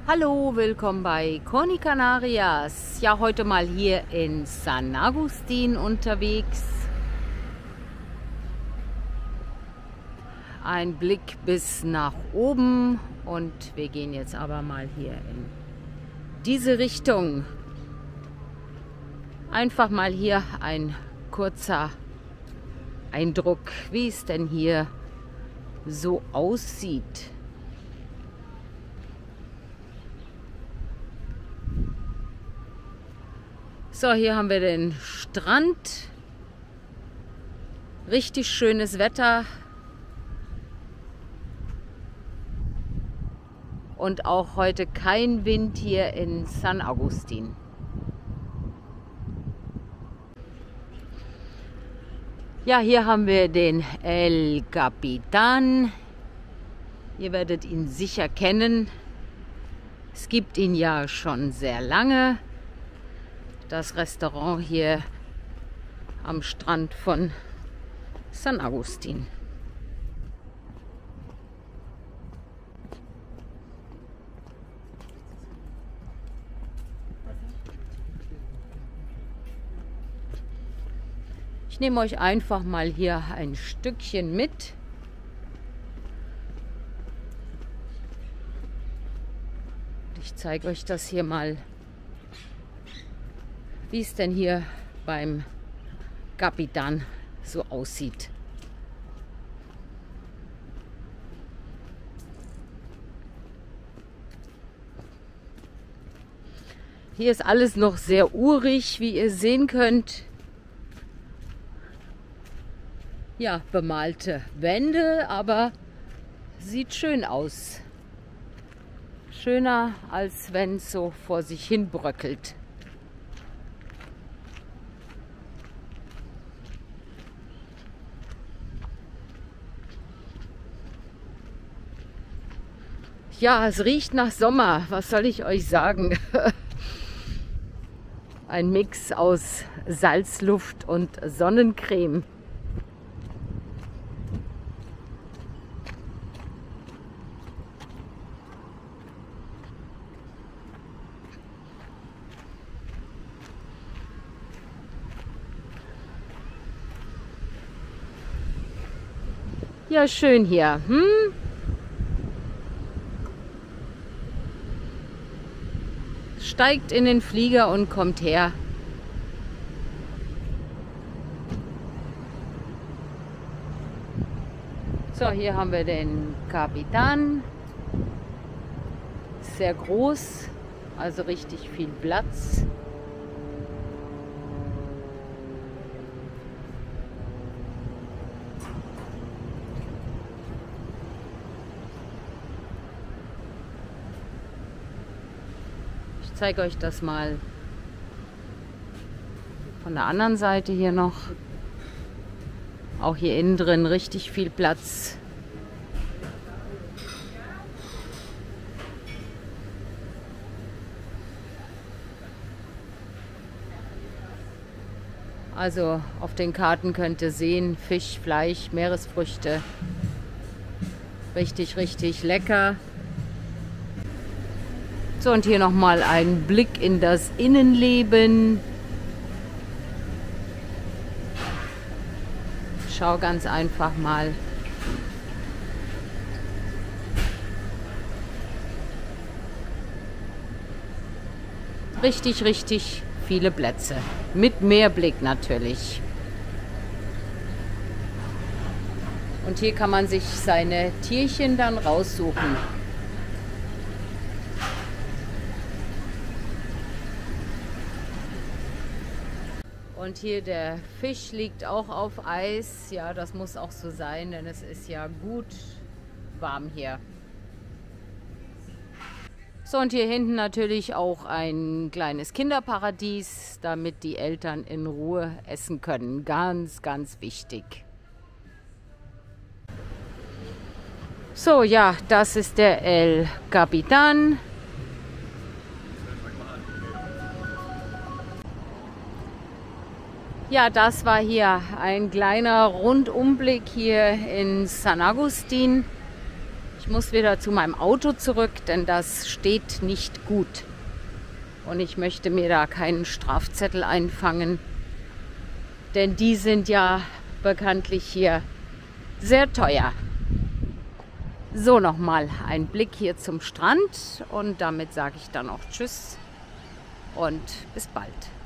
Hallo, willkommen bei Corny Canarias. Ja, heute mal hier in San Agustin unterwegs. Ein Blick bis nach oben und wir gehen jetzt aber mal hier in diese Richtung. Einfach mal hier ein kurzer Eindruck, wie es denn hier so aussieht. So, hier haben wir den Strand. Richtig schönes Wetter. Und auch heute kein Wind hier in San Agustin. Ja, hier haben wir den El Capitan. Ihr werdet ihn sicher kennen. Es gibt ihn ja schon sehr lange. Das Restaurant hier am Strand von San Agustin. Ich nehme euch einfach mal hier ein Stückchen mit. Ich zeige euch das hier mal, wie es denn hier beim Capitan so aussieht. Hier ist alles noch sehr urig, wie ihr sehen könnt. Ja, bemalte Wände, aber sieht schön aus. Schöner, als wenn es so vor sich hin bröckelt. Ja, es riecht nach Sommer. Was soll ich euch sagen? Ein Mix aus Salzluft und Sonnencreme. Ja, schön hier. Steigt in den Flieger und kommt her. So, hier haben wir den Capitan. Sehr groß, also richtig viel Platz. Ich zeige euch das mal von der anderen Seite hier noch. Auch hier innen drin richtig viel Platz. Also auf den Karten könnt ihr sehen, Fisch, Fleisch, Meeresfrüchte. Richtig, richtig lecker. So, und hier nochmal ein Blick in das Innenleben. Schau ganz einfach mal. Richtig, richtig viele Plätze. Mit Meerblick natürlich. Und hier kann man sich seine Tierchen dann raussuchen. Und hier der Fisch liegt auch auf Eis. Ja, das muss auch so sein, denn es ist ja gut warm hier. So, und hier hinten natürlich auch ein kleines Kinderparadies, damit die Eltern in Ruhe essen können. Ganz, ganz wichtig. So, ja, das ist der El Capitan. Ja, das war hier ein kleiner Rundumblick hier in San Agustin. Ich muss wieder zu meinem Auto zurück, denn das steht nicht gut. Und ich möchte mir da keinen Strafzettel einfangen, denn die sind ja bekanntlich hier sehr teuer. So, nochmal ein Blick hier zum Strand und damit sage ich dann auch Tschüss und bis bald.